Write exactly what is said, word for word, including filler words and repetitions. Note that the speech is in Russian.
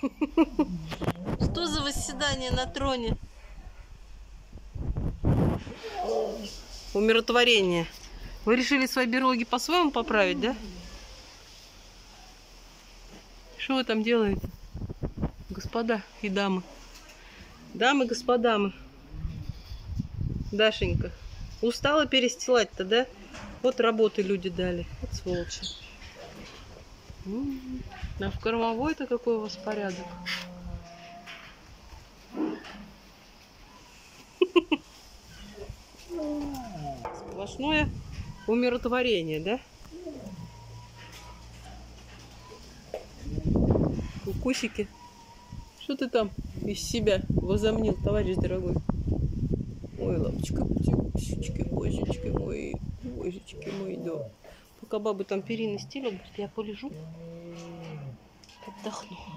Что за восседание на троне? Умиротворение. Вы решили свои берлоги по-своему поправить, да? Что вы там делаете, господа и дамы? Дамы, господа мы. Дашенька, устала перестилать-то, да? Вот работы люди дали. Вот сволочи. А в кормовой-то какой у вас порядок? Сплошное умиротворение, да? Укусики. Что ты там из себя возомнил, товарищ дорогой? Ой, лапочка, птички, божечки мои, божечки мои, да. Пока бабы там перины стелят, я полежу, отдохну.